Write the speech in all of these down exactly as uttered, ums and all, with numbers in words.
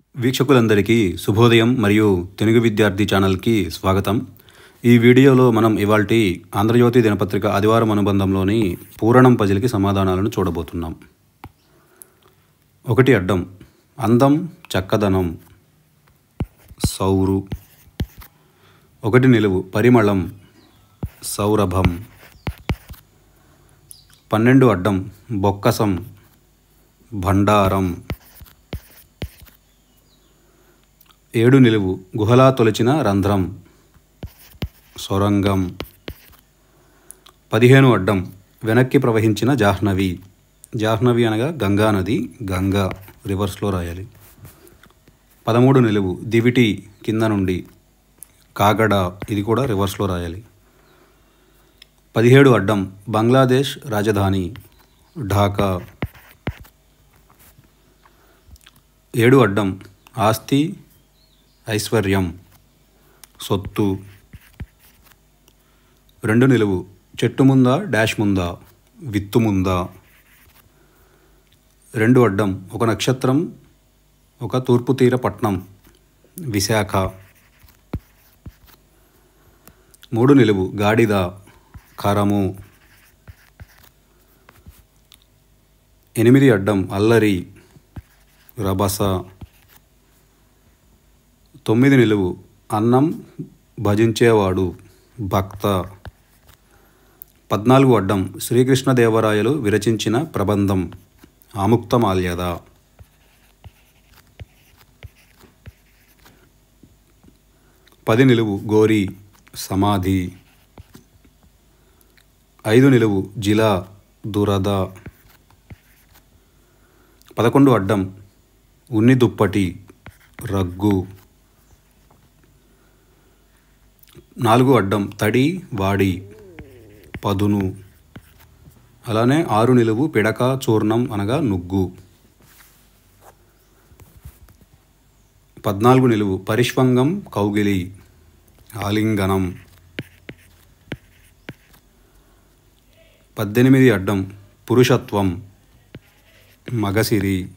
వీక్షకులందరికీ శుభోదయం మరియు తెలుగు విద్యార్థి ఛానల్కి స్వాగతం. ఈ వీడియోలో మనం ఇవాల్టి ఆంధ్రజ్యోతి దినపత్రిక ఆదివారం అనుబంధంలోని పూరణం పజిల్కి సమాధానాలను చూడబోతున్నాం. ఒకటి అడ్డం అందం చక్కదనం సౌరు. ఒకటి నిలువు పరిమళం సౌరభం. పన్నెండు అడ్డం బొక్కసం భండారం. ఏడు నిలువు గుహలా తొలిచిన రంధ్రం సొరంగం. పదిహేను అడ్డం వెనక్కి ప్రవహించిన జాహ్నవి. జాహ్నవి అనగా గంగా నది, గంగా రివర్స్లో రాయాలి. పదమూడు నిలువు దివిటి కింద నుండి కాగడ, ఇది కూడా రివర్స్లో రాయాలి. పదిహేడు అడ్డం బంగ్లాదేశ్ రాజధాని ఢాకా. ఏడు అడ్డం ఆస్తి ఐశ్వర్యం సొత్తు. రెండు నిలువు చెట్టు ముందా డాష్ ముందా విత్తు ముందా. రెండు అడ్డం ఒక నక్షత్రం ఒక తూర్పు తీర పట్నం విశాఖ. మూడు నిలువు గాడిద కరము. ఎనిమిది అడ్డం అల్లరి రభస. తొమ్మిది నిలువు అన్నం భజించేవాడు భక్త. పద్నాలుగు అడ్డం శ్రీకృష్ణదేవరాయలు విరచించిన ప్రబంధం ఆముక్తమాల్యద. పది నిలువు గోరి సమాధి. ఐదు నిలువు జిలా దురద. పదకొండు అడ్డం ఉన్ని దుప్పటి రగ్గు. నాలుగు అడ్డం తడి వాడి పదును. అలానే ఆరు నిలువు పిడక చూర్ణం అనగా నుగ్గు. పద్నాలుగు నిలువు పరిష్వంగం కౌగిలి ఆలింగనం. పద్దెనిమిది అడ్డం పురుషత్వం మగసిరి.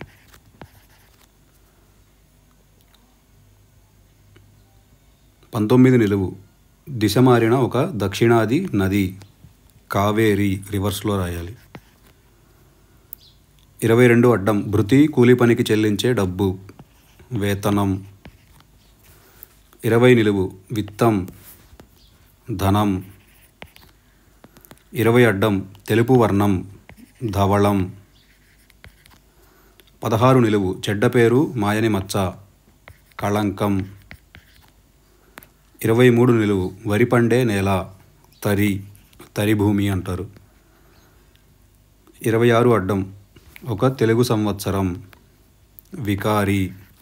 పంతొమ్మిది నిలువు దిశ మారిన ఒక దక్షిణాది నది కావేరి రివర్స్లో రాయాలి. ఇరవై రెండు అడ్డం భృతి కూలి పనికి చెల్లించే డబ్బు వేతనం. ఇరవై నిలువు విత్తం ధనం. ఇరవై అడ్డం తెలుపు వర్ణం ధవళం. పదహారు నిలువు చెడ్డ పేరు మాయని మచ్చ కళంకం. ఇరవై మూడు నిలువు వరి పండే నేల తరి తరి భూమి అంటారు. ఇరవై ఆరు అడ్డం ఒక తెలుగు సంవత్సరం వికారి.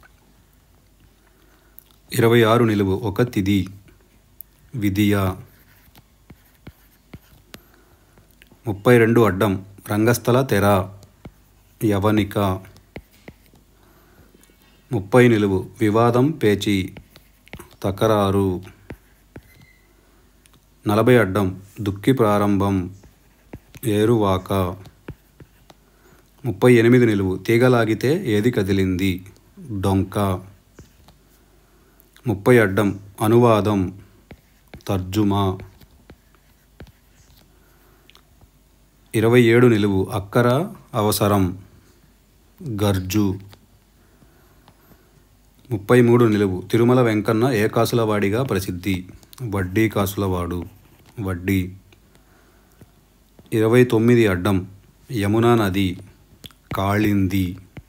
ఇరవై ఆరు నిలువు ఒక తిథి విధియ. ముప్పై రెండు అడ్డం రంగస్థల తెర యవనిక. ముప్పై నిలువు వివాదం పేచి తకరారు. నలభై అడ్డం దుక్కి ప్రారంభం ఏరువాక. ముప్పై ఎనిమిది నిలువు తీగలాగితే ఏది కదిలింది డొంక. ముప్పై అడ్డం అనువాదం తర్జుమా. ఇరవై ఏడు నిలువు అక్కర అవసరం గర్జు. ముప్పై మూడు నిలువు తిరుమల వెంకన్న ఏ కాసులవాడిగా ప్రసిద్ధి వడ్డీ కాసులవాడు వడ్డీ. ఇరవై తొమ్మిది అడ్డం యమునా నది కాళింది.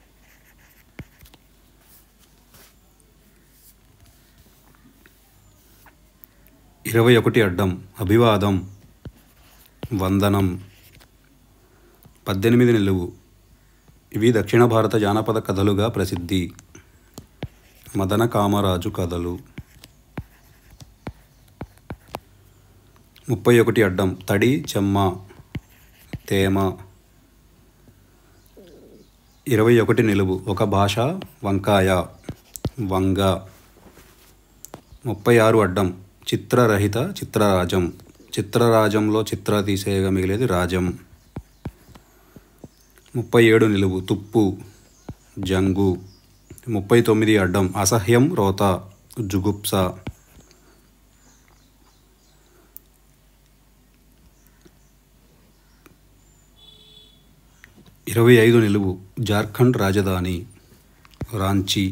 ఇరవై ఒకటి అడ్డం అభివాదం వందనం. పద్దెనిమిది నిలువు ఇవి దక్షిణ భారత జానపద కథలుగా ప్రసిద్ధి మదన కామరాజు కథలు. ముప్పై ఒకటి అడ్డం తడి చెమ్మ తేమ. ఇరవై ఒకటి నిలువు ఒక భాష వంకాయ వంగ. ముప్పై ఆరు అడ్డం చిత్రరహిత చిత్రరాజం. చిత్రరాజంలో చిత్ర తీసేయగా మిగిలేది రాజం. ముప్పై ఏడు నిలువు తుప్పు జంగు ముప్పై తొమ్మిది అడ్డం అసహ్యం రోత జుగుప్స. ఇరవై ఐదు నిలువు జార్ఖండ్ రాజధాని రాంచీ.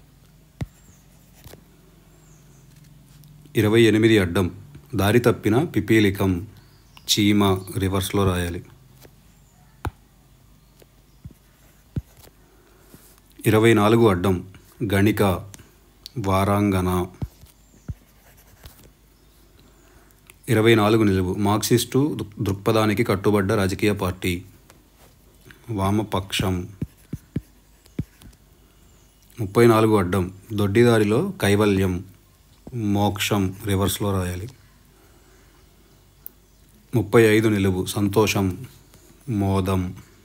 ఇరవై ఎనిమిది అడ్డం దారి తప్పిన పిపీలికం చీమ రివర్స్లో రాయాలి. ఇరవై నాలుగు అడ్డం గణిక వారాంగణ. ఇరవై నాలుగు నిలువు మార్క్సిస్టు దృక్పథానికి కట్టుబడ్డ రాజకీయ పార్టీ వామపక్షం. ముప్పై నాలుగు అడ్డం దొడ్డిదారిలో కైవల్యం మోక్షం రివర్స్లో రాయాలి. ముప్పై ఐదు నిలువు సంతోషం మోదం.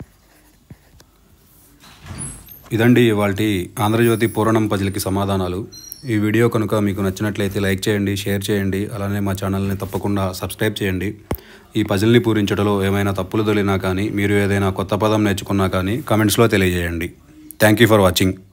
ఇదండి ఇవాల్టి ఆంధ్రజ్యోతి పూరణం పజిల్కి సమాధానాలు. ఈ వీడియో కనుక మీకు నచ్చినట్లయితే లైక్ చేయండి, షేర్ చేయండి, అలానే మా ఛానల్ని తప్పకుండా సబ్స్క్రైబ్ చేయండి. ఈ పజిల్ని పూరించడంలో ఏమైనా తప్పులు దొరికినా కానీ, మీరు ఏదైనా కొత్త పదం నేర్చుకున్నా కానీ కామెంట్స్లో తెలియజేయండి. Thank you for watching.